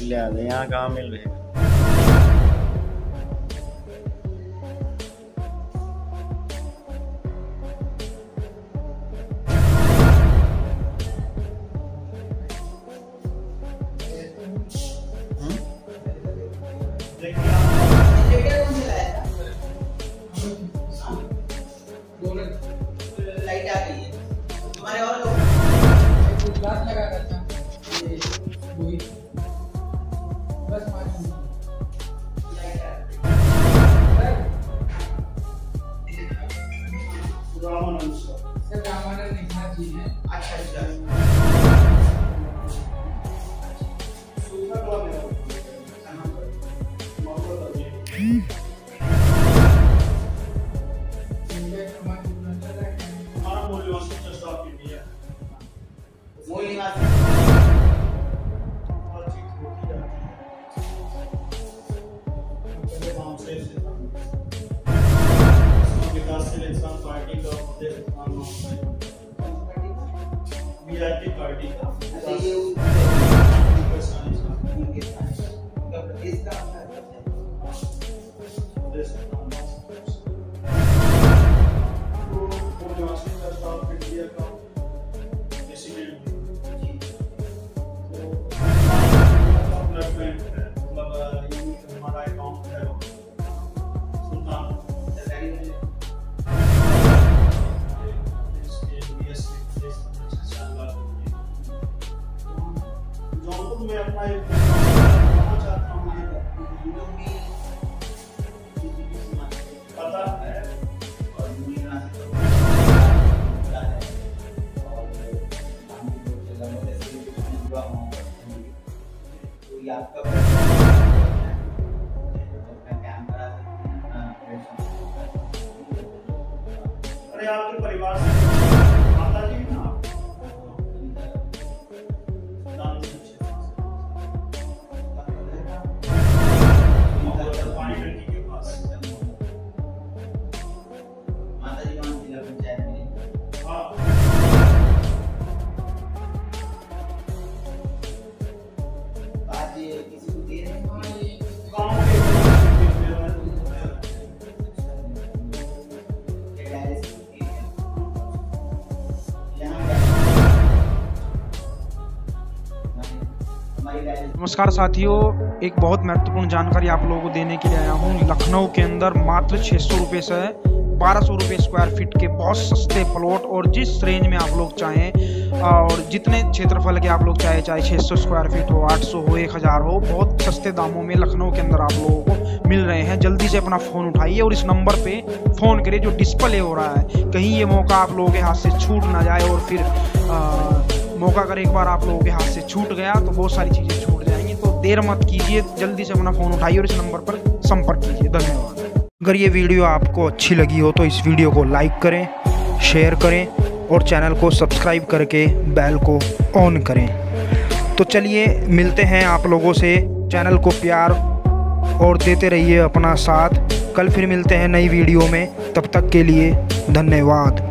लिया दे, यहाँ कहाँ मिल रहे हैं। लाइट आ गई है तुम्हारे और लोग ग्लास लगा करता ये वही बस मालूम लाइट आ रामानंद सर रामानंद लिखना चाहिए। अच्छा अच्छा सुनना तो मेरा मूल निवासी और चीज होती जाती है गांव से विकास से इंसान पार्टी का उद्देश्य बीआरटी पार्टी का ये उनके प्रदेश का उद्देश्य मैं अपना एक चाहता हूँ पता है और आपका अरे आपके परिवार से माता जी ना नमस्कार साथियों, एक बहुत महत्वपूर्ण जानकारी आप लोगों को देने के लिए आया हूँ। लखनऊ के अंदर मात्र 600 रुपये से 1200 रुपये स्क्वायर फीट के बहुत सस्ते प्लॉट, और जिस रेंज में आप लोग चाहें और जितने क्षेत्रफल के आप लोग चाहे 600 स्क्वायर फीट हो, 800 हो, 1000 हो, बहुत सस्ते दामों में लखनऊ के अंदर आप लोगों को मिल रहे हैं। जल्दी से अपना फ़ोन उठाइए और इस नंबर पे फ़ोन करिए जो डिस्प्ले हो रहा है। कहीं ये मौका आप लोगों के हाथ से छूट ना जाए, और फिर मौका अगर एक बार आप लोगों के हाथ से छूट गया तो बहुत सारी चीज़ें छूट जाएंगी। तो देर मत कीजिए, जल्दी से अपना फ़ोन उठाइए और इस नंबर पर संपर्क कीजिए। धन्यवाद। अगर ये वीडियो आपको अच्छी लगी हो तो इस वीडियो को लाइक करें, शेयर करें और चैनल को सब्सक्राइब करके बेल को ऑन करें। तो चलिए मिलते हैं आप लोगों से। चैनल को प्यार और देते रहिए अपना साथ। कल फिर मिलते हैं नई वीडियो में, तब तक के लिए धन्यवाद।